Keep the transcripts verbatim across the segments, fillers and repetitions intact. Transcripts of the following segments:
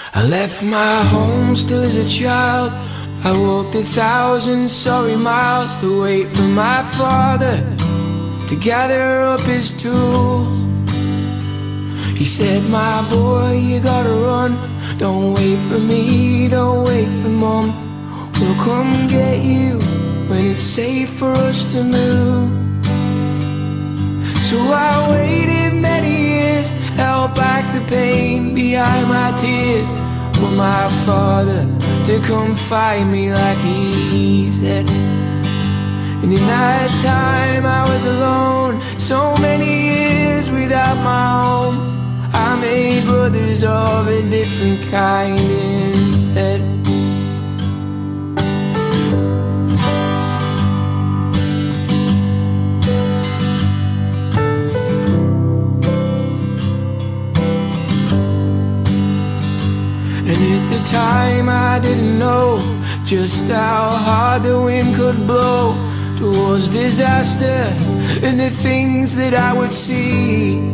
I left my home still as a child. I walked a thousand sorry miles to wait for my father to gather up his tools. He said, my boy, you gotta run. Don't wait for me, don't wait for mom. We'll come get you when it's safe for us to move. So I waited many years, held back the pain behind my tears, for my father to come find me like he said. And in that time I was alone, so many years without my home. I made brothers of a different kind instead. And at the time I didn't know just how hard the wind could blow towards disaster and the things that I would see.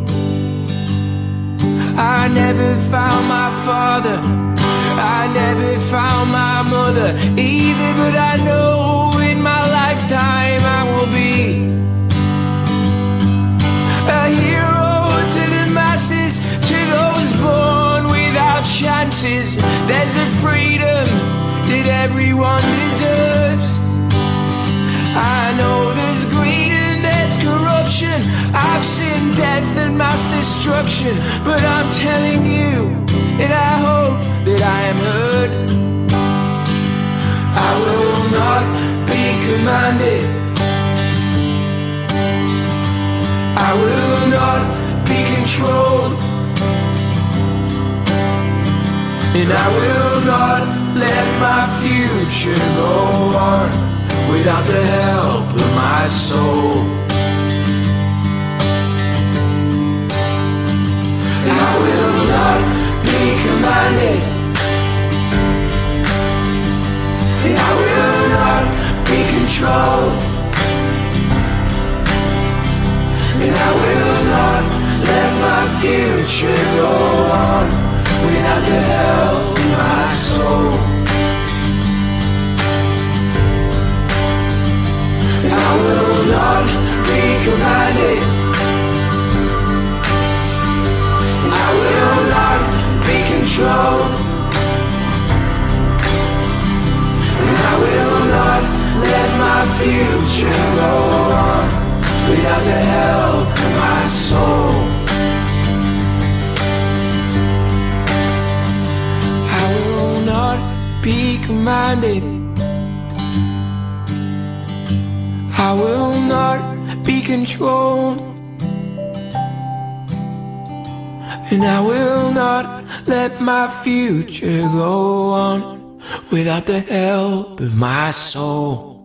I never found my father, I never found my mother either, but I know in my lifetime I will be a hero to the masses, to those born without chances. There's a freedom that everyone deserves. I know there's greed and there's corruption, I've seen death and mass destruction, but I'm telling you, and I hope that I am heard, I will not be commanded, I will not be controlled, and I will not let my future go on without the help of my soul. And I will not be commanded, and I will not be controlled, and I will not let my future go on without the help of my soul. I will not be commanded, I will not be controlled, and I will not let my future go on without the help of my soul. I will not be commanded, I will not be controlled, and I will not let my future go on without the help of my soul.